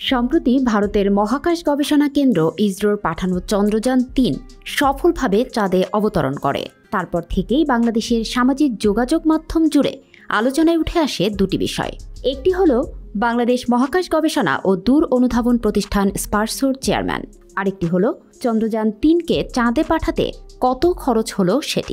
সম্প্রতি ভারতের মহাকাশ গবেষণা কেন্দ্র ইসরোর পাঠানো চন্দ্রযান-3 সফলভাবে চাঁদে অবতরণ করে। তারপর থেকেই বাংলাদেশের সামাজিক যোগাযোগ মাধ্যম জুড়ে আলোচনায় উঠে আসে দুটি বিষয়। একটি হলো বাংলাদেশ মহাকাশ গবেষণা ও দূর অনুধাবন প্রতিষ্ঠান স্পারসোর চেয়ারম্যান, আরেকটি হলো চন্দ্রযান-3কে চাঁদে পাঠাতে কত খরচ হলো সেটি।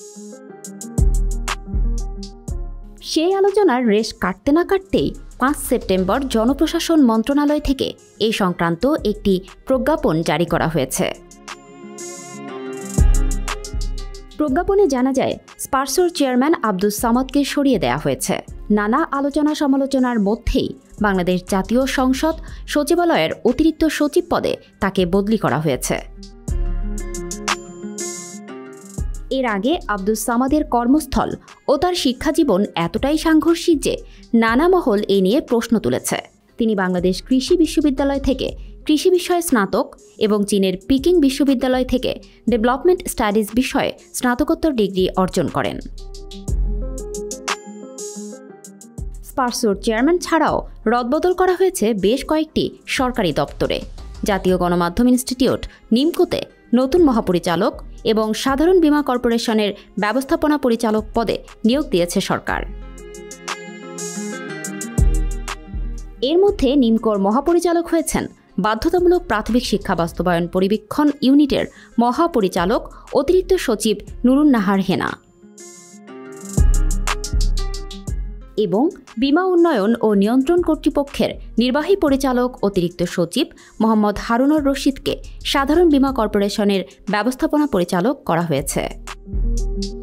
সেই আলোচনার রেশ কাটতে না কাটতেই 5 সেপ্টেম্বর জনপ্রশাসন মন্ত্রণালয় থেকে এই সংক্রান্ত একটি প্রজ্ঞাপন জারি করা হয়েছে। প্রজ্ঞাপনে জানা যায়, স্পারসোর চেয়ারম্যান আব্দুস সামাদকে সরিয়ে দেওয়া হয়েছে। নানা আলোচনা সমালোচনার মধ্যেই বাংলাদেশ জাতীয় সংসদ সচিবালয়ের অতিরিক্ত সচিব পদে তাকে বদলি করা হয়েছে। এর আগে আব্দুস সামাদের কর্মস্থল ও তার শিক্ষাজীবন এতটাই সাংঘর্ষিক যে নানা মহল এ নিয়ে প্রশ্ন তুলেছে। তিনি বাংলাদেশ কৃষি বিশ্ববিদ্যালয় থেকে কৃষি বিষয়ে স্নাতক এবং চীনের পিকিং বিশ্ববিদ্যালয় থেকে ডেভেলপমেন্ট স্টাডিজ বিষয়ে স্নাতকোত্তর ডিগ্রি অর্জন করেন। স্পারসোর চেয়ারম্যান ছাড়াও রদবদল করা হয়েছে বেশ কয়েকটি সরকারি দপ্তরে। জাতীয় গণমাধ্যম ইনস্টিটিউট নিমকোতে নতুন মহাপরিচালক এবং সাধারণ বীমা কর্পোরেশনের ব্যবস্থাপনা পরিচালক পদে নিয়োগ দিয়েছে সরকার। এর মধ্যে নিমকোর মহাপরিচালক হয়েছেন বাধ্যতামূলক প্রাথমিক শিক্ষা বাস্তবায়ন পরিবীক্ষণ ইউনিটের মহাপরিচালক অতিরিক্ত সচিব নুরুন নাহার হেনা এবং বীমা উন্নয়ন ও নিয়ন্ত্রণ কর্তৃপক্ষের নির্বাহী পরিচালক অতিরিক্ত সচিব মোহাম্মদ হারুনুর রশিদকে সাধারণ বীমা কর্পোরেশনের ব্যবস্থাপনা পরিচালক করা হয়েছে।